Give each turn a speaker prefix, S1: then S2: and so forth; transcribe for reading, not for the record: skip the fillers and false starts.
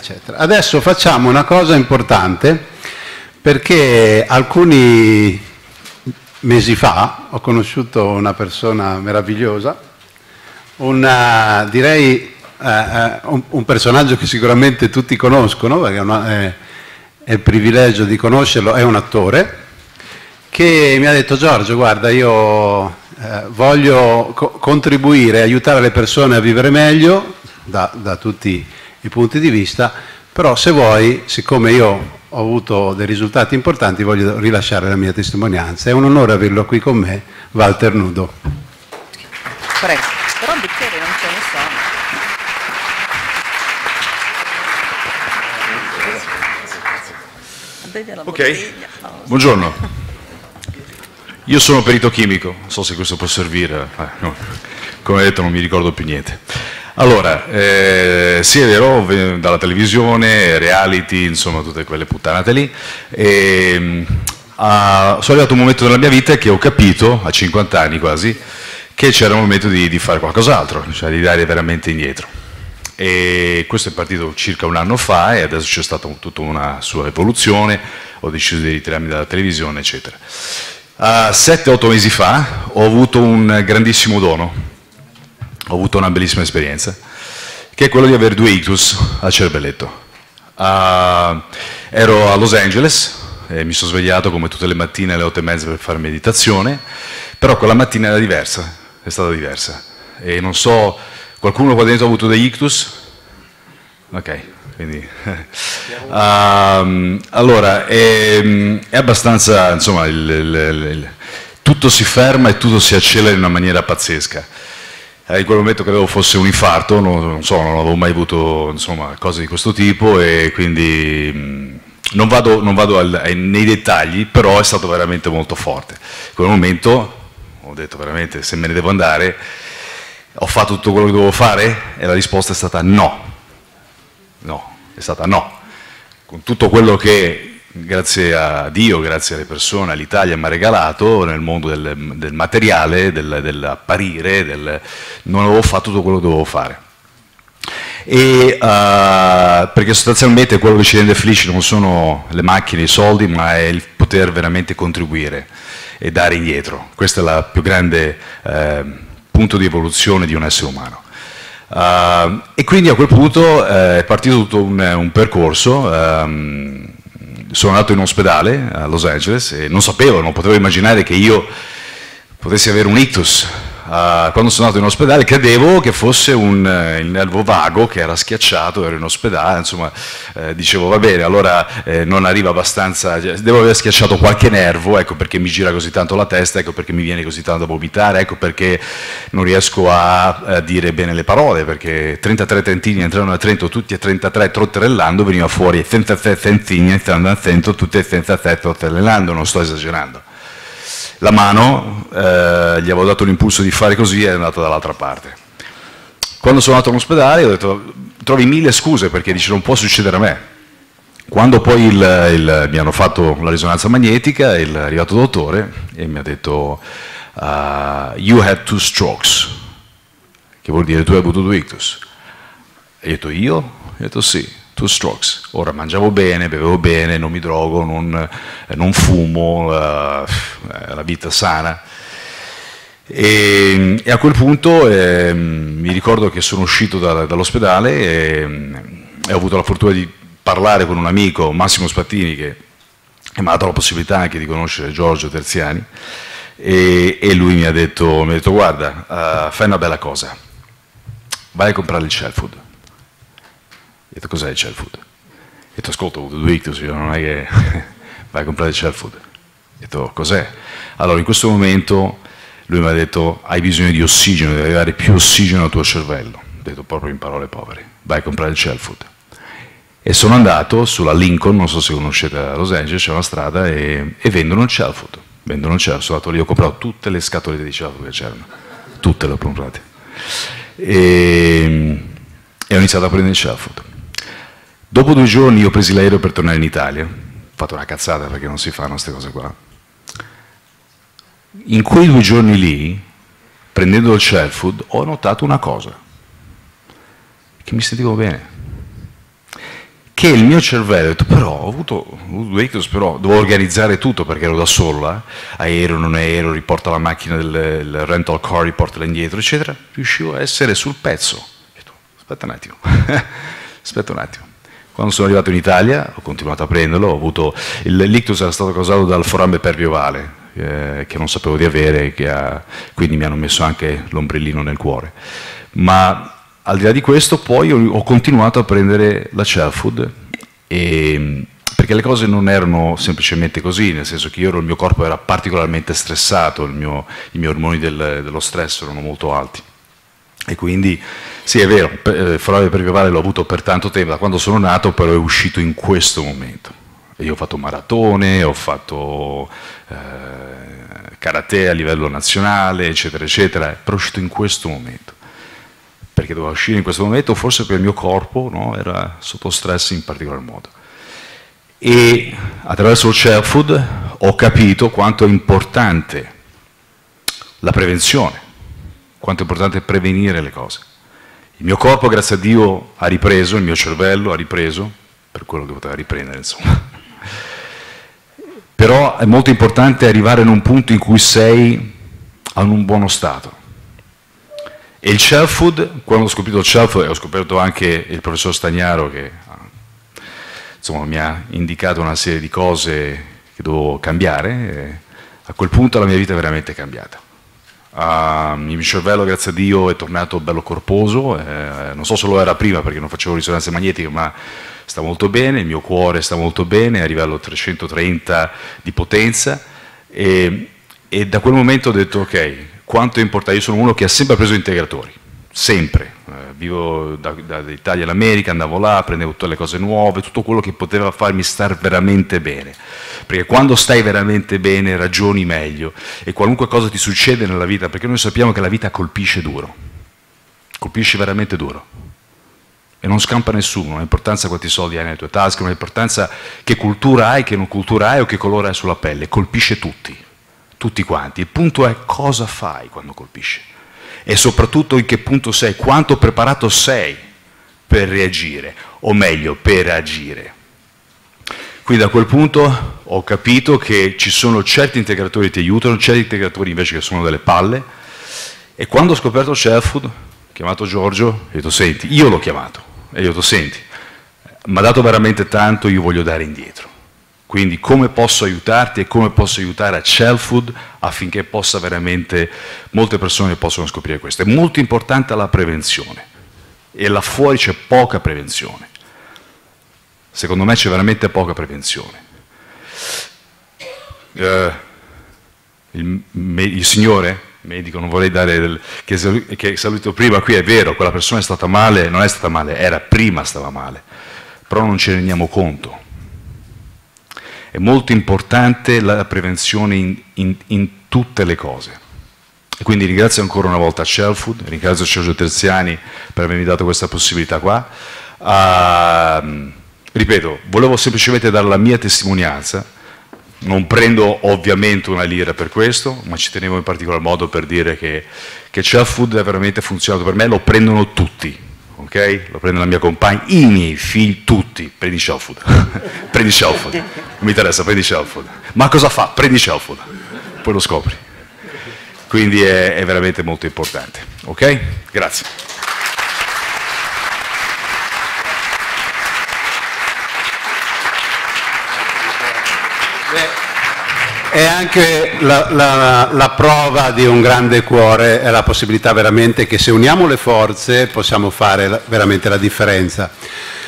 S1: eccetera. Adesso facciamo una cosa importante, perché alcuni mesi fa ho conosciuto una persona meravigliosa, direi un personaggio che sicuramente tutti conoscono, perché è il privilegio di conoscerlo, è un attore, che mi ha detto: Giorgio, guarda, io voglio contribuire, aiutare le persone a vivere meglio da tutti i punti di vista, però se vuoi, siccome io ho avuto dei risultati importanti, voglio rilasciare la mia testimonianza. È un onore averlo qui con me, Walter Nudo.
S2: Prego, però bicchieri non ce ne sono.
S3: Ok, buongiorno. Io sono perito chimico, non so se questo può servire, no. Come detto non mi ricordo più niente. Allora, sì è vero, dalla televisione, reality, insomma tutte quelle puttanate lì, sono arrivato a un momento della mia vita che ho capito, a 50 anni quasi, che c'era il momento di fare qualcos'altro, cioè di dare veramente indietro. E questo è partito circa un anno fa e adesso c'è stata tutta una sua evoluzione, ho deciso di ritirarmi dalla televisione, eccetera. 7-8 mesi fa ho avuto un grandissimo dono, ho avuto una bellissima esperienza, che è quello di avere 2 ictus al cervelletto. Ero a Los Angeles e mi sono svegliato come tutte le mattine alle 8:30 per fare meditazione, però quella mattina era diversa, è stata diversa. E non so, qualcuno qua dentro ha avuto degli ictus? Ok, quindi allora è abbastanza, insomma, tutto si ferma e tutto si accelera in una maniera pazzesca. In quel momento credevo fosse un infarto, non so, non avevo mai avuto, insomma, cose di questo tipo, e quindi non vado nei dettagli, però è stato veramente molto forte. In quel momento ho detto veramente, se me ne devo andare, ho fatto tutto quello che dovevo fare? E la risposta è stata no. No, è stata no. Con tutto quello che, grazie a Dio, grazie alle persone, all'Italia mi ha regalato nel mondo del materiale, dell'apparire, non avevo fatto tutto quello che dovevo fare. E, perché sostanzialmente quello che ci rende felici non sono le macchine, i soldi, ma è il poter veramente contribuire e dare indietro. Questo è il più grande punto di evoluzione di un essere umano. E quindi a quel punto è partito tutto un percorso. Sono andato in ospedale a Los Angeles e non potevo immaginare che io potessi avere un ictus. Quando sono andato in ospedale credevo che fosse il nervo vago che era schiacciato, ero in ospedale, insomma, dicevo va bene, allora non arriva abbastanza, devo aver schiacciato qualche nervo, ecco perché mi gira così tanto la testa, ecco perché mi viene così tanto da vomitare, ecco perché non riesco a dire bene le parole, perché 33 trentini entravano a Trento, tutti a 33 trotterellando, veniva fuori 33 trentini entrando a Trento, tutti a 33 trotterellando, non sto esagerando. La mano, gli avevo dato l'impulso di fare così e è andata dall'altra parte. Quando sono andato all'ospedale ho detto, trovi 1000 scuse perché dice non può succedere a me. Quando poi mi hanno fatto la risonanza magnetica, è arrivato il dottore e mi ha detto you had 2 strokes, che vuol dire tu hai avuto 2 ictus. E ho detto io? Ho detto sì. 2 strokes. Ora mangiavo bene, bevevo bene, non mi drogo, non fumo, la vita sana. E a quel punto mi ricordo che sono uscito dall'ospedale e ho avuto la fortuna di parlare con un amico, Massimo Spattini, che mi ha dato la possibilità anche di conoscere Giorgio Terziani, e lui mi ha detto guarda, fai una bella cosa, vai a comprare il Shell Food. Ho detto cos'è il Shell Food? Ho detto ascolta, ho avuto 2 ictus, non è che vai a comprare il Shell Food. Ho detto cos'è? Allora in questo momento lui mi ha detto hai bisogno di ossigeno, devi dare più ossigeno al tuo cervello. Ho detto proprio in parole povere, vai a comprare il Shell Food. E sono andato sulla Lincoln, non so se conoscete a Los Angeles, c'è una strada e vendono il Shell Food. Vendono il Shell Food, sono andato lì, ho comprato tutte le scatolette di Shell Food che c'erano, tutte le ho comprate. E ho iniziato a prendere il Shell Food. Dopo 2 giorni io ho preso l'aereo per tornare in Italia, ho fatto una cazzata perché non si fanno queste cose qua. In quei 2 giorni lì, prendendo il Shell Food, ho notato una cosa, che mi sentivo bene. che il mio cervello, ho detto, però ho avuto due ictus, però devo organizzare tutto perché ero da solo, aereo, non aereo, riporta la macchina del rental car, riportala indietro, eccetera. Riuscivo a essere sul pezzo. Ho detto, aspetta un attimo, aspetta un attimo. Quando sono arrivato in Italia ho continuato a prenderlo, ho avuto l'ictus era stato causato dal foramen perviovale, che non sapevo di avere, quindi mi hanno messo anche l'ombrellino nel cuore. Ma al di là di questo poi ho continuato a prendere la Cellfood, perché le cose non erano semplicemente così, nel senso che il mio corpo era particolarmente stressato, i miei ormoni dello stress erano molto alti. E quindi, sì, è vero, il foramen perviovale l'ho avuto per tanto tempo, da quando sono nato, però è uscito in questo momento. E io ho fatto maratone, ho fatto karate a livello nazionale, eccetera, eccetera, però è uscito in questo momento. Perché doveva uscire in questo momento, forse per il mio corpo, no? Era sotto stress in particolar modo. E attraverso il Cellfood ho capito quanto è importante la prevenzione, quanto è importante prevenire le cose. Il mio corpo, grazie a Dio, ha ripreso, il mio cervello ha ripreso, per quello che poteva riprendere, insomma. Però è molto importante arrivare in un punto in cui sei in un buono stato. E il Cellfood, quando ho scoperto il Cellfood, e ho scoperto anche il professor Stagnaro che insomma, mi ha indicato una serie di cose che dovevo cambiare, e a quel punto la mia vita è veramente cambiata. Il mio cervello, grazie a Dio, è tornato bello corposo, non so se lo era prima perché non facevo risonanze magnetiche, ma sta molto bene, il mio cuore sta molto bene, è a livello 330 di potenza, e da quel momento ho detto ok, quanto è importante. Io sono uno che ha sempre preso integratori, sempre, vivo dall'Italia all'America, andavo là, prendevo tutte le cose nuove, tutto quello che poteva farmi star veramente bene, perché quando stai veramente bene ragioni meglio e qualunque cosa ti succede nella vita, perché noi sappiamo che la vita colpisce duro, colpisce veramente duro e non scampa nessuno, non ha importanza quanti soldi hai nelle tue tasche, non ha importanza che cultura hai, che non cultura hai o che colore hai sulla pelle, colpisce tutti quanti. Il punto è cosa fai quando colpisce e soprattutto in che punto sei, quanto preparato sei per reagire, o meglio, per agire. Quindi da quel punto ho capito che ci sono certi integratori che ti aiutano, certi integratori invece che sono delle palle, e quando ho scoperto Cellfood, ho chiamato Giorgio, e ho detto senti, io l'ho chiamato, e io ho detto senti, mi ha dato veramente tanto, io voglio dare indietro. Quindi come posso aiutarti e come posso aiutare a Cellfood affinché possa veramente, molte persone possano scoprire questo. È molto importante la prevenzione e là fuori c'è poca prevenzione. Secondo me c'è veramente poca prevenzione. Il signore, medico, non vorrei dare, che è salito prima qui, è vero, quella persona è stata male, non è stata male, era prima stava male, però non ce ne rendiamo conto. È molto importante la prevenzione in tutte le cose. E quindi ringrazio ancora una volta Cellfood, ringrazio Sergio Terziani per avermi dato questa possibilità qua. Ripeto, volevo semplicemente dare la mia testimonianza, non prendo ovviamente una lira per questo, ma ci tenevo in particolar modo per dire che Cellfood è veramente funzionato per me, lo prendono tutti. Okay? Lo prende la mia compagna, i miei figli, tutti, prendi Cellfood, prendi Cellfood, non mi interessa, prendi Cellfood. Ma cosa fa? Prendi Cellfood, poi lo scopri. Quindi è veramente molto importante, ok? Grazie.
S1: È anche la prova di un grande cuore, è la possibilità veramente che se uniamo le forze possiamo fare veramente la differenza.